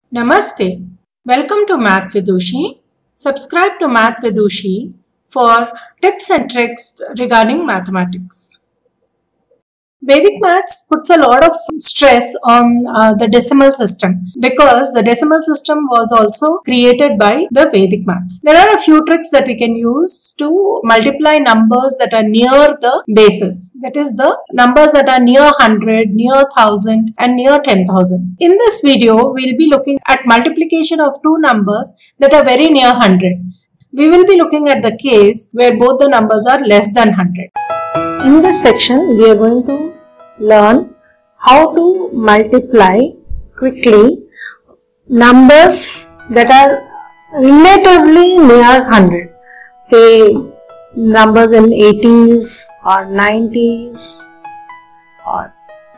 Namaste. Welcome to Math Vidushi. Subscribe to Math Vidushi for tips and tricks regarding mathematics. Vedic maths puts a lot of stress on the decimal system because the decimal system was also created by the Vedic maths. There are a few tricks that we can use to multiply numbers that are near the bases. That is the numbers that are near 100, near 1000 and near 10,000. In this video, we'll be looking at multiplication of two numbers that are very near 100. We will be looking at the case where both the numbers are less than 100. In this section, we are going to learn how to multiply quickly numbers that are relatively near 100. Say numbers in 80s or 90s or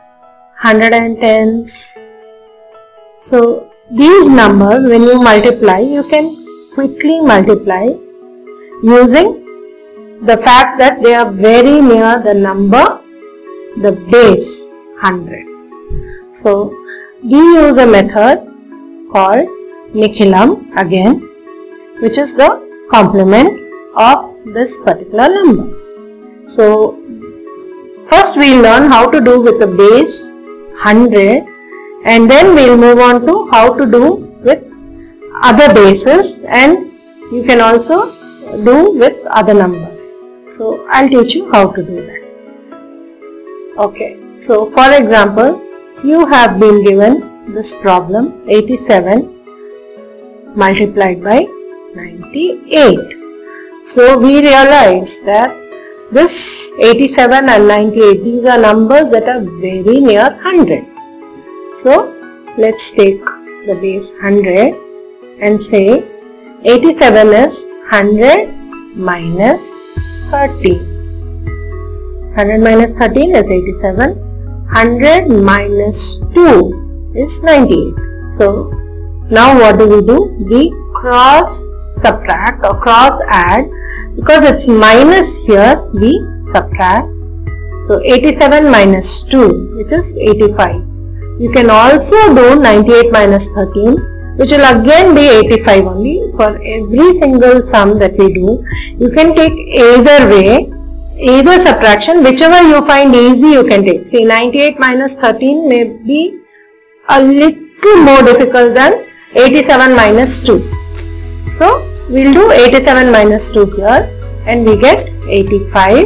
110s. So these numbers, when you multiply, you can quickly multiply using the fact that they are very near the number, the base 100. So we use a method called Nikhilam again, which is the complement of this particular number. So first we will learn how to do with the base 100, and then we will move on to how to do with other bases, and you can also do with other numbers. So I'll teach you how to do that. Okay, so for example, you have been given this problem 87 multiplied by 98. So we realize that this 87 and 98, these are numbers that are very near 100. So let's take the base 100 and say 87 is 100 minus 13. 100 minus 13 is 87. 100 minus 2 is 98. So now what do? We cross subtract or cross add. Because it's minus here, we subtract. So 87 minus 2, which is 85. You can also do 98 minus 13, which will again be 85 only. For every single sum that we do, you can take either way, either subtraction, whichever you find easy you can take. See, 98 minus 13 may be a little more difficult than 87 minus 2. So we will do 87 minus 2 here and we get 85,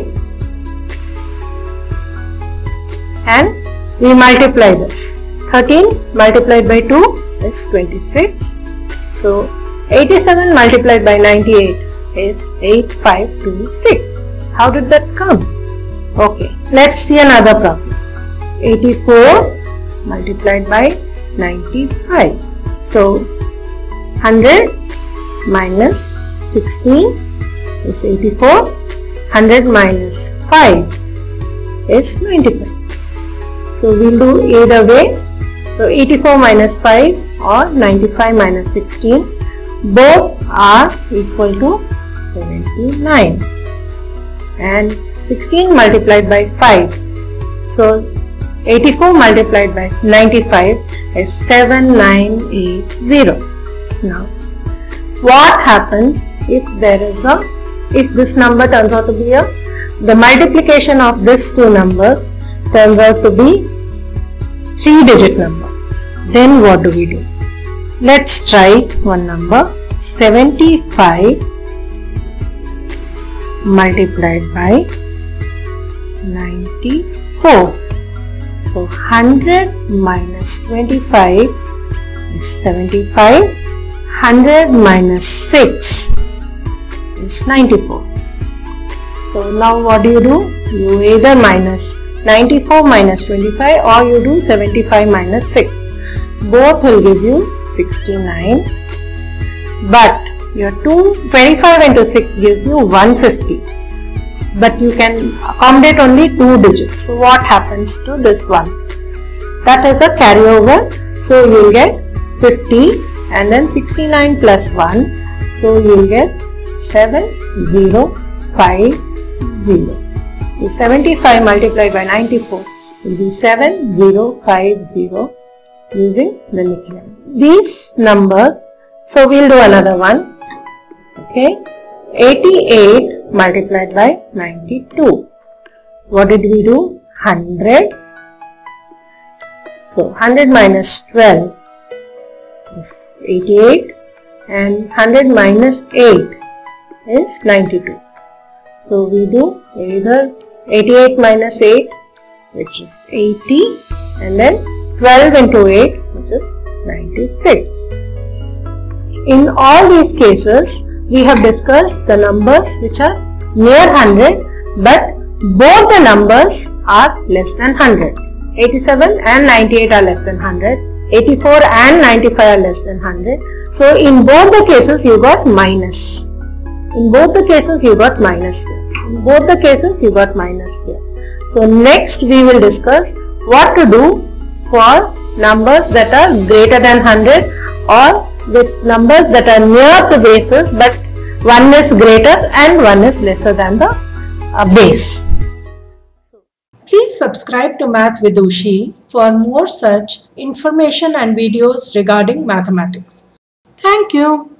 and we multiply this. 13 multiplied by 2 is 26. So 87 multiplied by 98 is 8526. How did that come? Okay, let's see another problem. 84 multiplied by 95. So 100 minus 16 is 84. 100 minus 5 is 95. So we'll do either way. So 84 minus 5 or 95 minus 16, both are equal to 79. And 16 multiplied by 5. So 84 multiplied by 95 is 7980. Now, what happens if this number turns out to be the multiplication of these two numbers turns out to be 3-digit number? Then what do? Let's try one number. 75 multiplied by 94. So 100 minus 25 is 75. 100 minus 6 is 94. So now what do? You either minus 94 minus 25 or you do 75 minus 6. Both will give you 69. But your 25 into 6 gives you 150. But you can accommodate only 2 digits. So what happens to this one? That is a carryover. So you will get 50 and then 69 plus 1. So you will get 7050. So 75 multiplied by 94 will be 7050. using the nucleon. These numbers, so we'll do another one. Okay, 88 multiplied by 92. What did we do? 100. So 100 minus 12 is 88 and 100 minus 8 is 92. So we do either 88 minus 8, which is 80, and then 12 into 8, which is 96. In all these cases, we have discussed the numbers which are near 100, but both the numbers are less than 100. 87 and 98 are less than 100. 84 and 95 are less than 100. So in both the cases you got minus. In both the cases you got minus here. In both the cases you got minus here. So next we will discuss what to do for numbers that are greater than 100 or with numbers that are near the bases, but one is greater and one is lesser than the base. Please subscribe to Math Vidushi for more such information and videos regarding mathematics. Thank you.